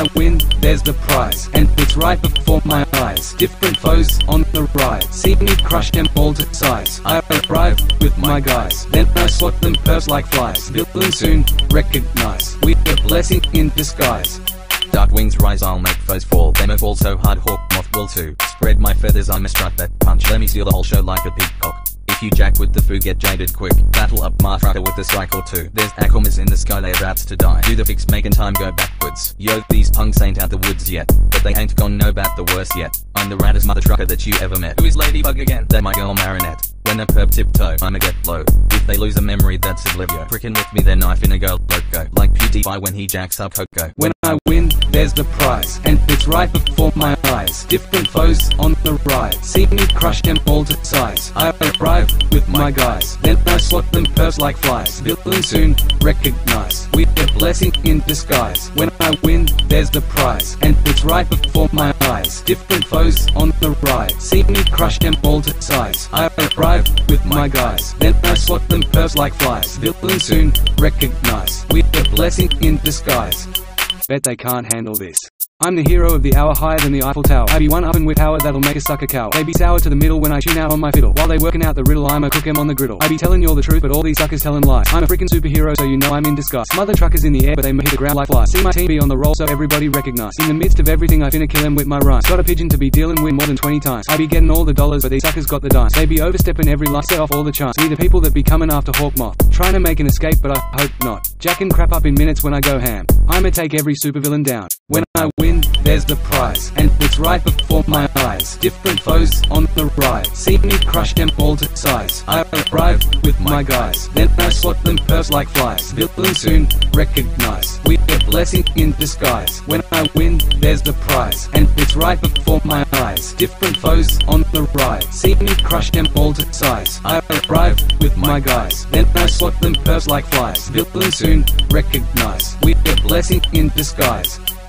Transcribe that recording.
I win, there's the prize, and it's right before my eyes. Different foes on the ride, see me crush them all to size. I arrive with my guys, then I swat them perps like flies. Villains soon recognize, we're a blessing in disguise. Dark wings rise, I'll make foes fall. They may fall so hard, hawk moth will too. Spread my feathers, I may strut that punch. Let me steal the whole show like a peacock. If you jack with the foo, get jaded quick. Battle up my trucker with a strike or two. There's Aquamas in the sky, they about to die. Do the fix, making time go backwards. Yo, these punks ain't out the woods yet, but they ain't gone know about the worst yet. I'm the raddest mother trucker that you ever met. Who is Ladybug again? That my girl Marinette. When a perp tiptoe, I'ma get low. If they lose a memory, that's oblivio. Frickin' with me, their knife in a go loco. Like PewDiePie when he jacks up Coco. When I win, there's the prize, and it's right before my eyes. Different foes on the ride, see me crush them all to size. I arrive with my guys, then I swat them perps like flies. Villains soon recognize, we're a blessing in disguise. When I win, there's the prize, and it's right before my eyes. Different foes on the ride, see me crush them all to size. I arrive with my guys, then I swat them perps like flies. Villains soon recognize, we're a blessing in disguise. Bet they can't handle this. I'm the hero of the hour, higher than the Eiffel Tower. I be one uppin' with power that'll make a sucker cow. They be sour to the middle when I tune out on my fiddle. While they working out the riddle, I'm a cook 'em on the griddle. I be telling you all the truth, but all these suckers telling lies. I'm a freaking superhero, so you know I'm in disguise. Mother truckers in the air, but they may hit the ground like flies. See my team be on the roll, so everybody recognize. In the midst of everything, I finna kill 'em with my rhymes. Got a pigeon to be dealing with more than 20 times. I be getting all the dollars, but these suckers got the dimes. They be overstepping every line, set off all the charms. We the people that be coming after Hawk Moth, trying to make an escape, but I hope not. Jacking crap up in minutes when I go ham. I'ma take every supervillain down. When I win, there's the prize, and it's right before my eyes. Different foes on the ride, see me crush them all to size. I arrive with my guys, then I swat them perps like flies. Villains soon recognize, we're a blessing in disguise. When I win, there's the prize, and it's right before my eyes. Different foes on the ride, see me crush them all to size. I arrive with my guys, then I swat them perps like flies. Villains soon recognize, we're a blessing in disguise.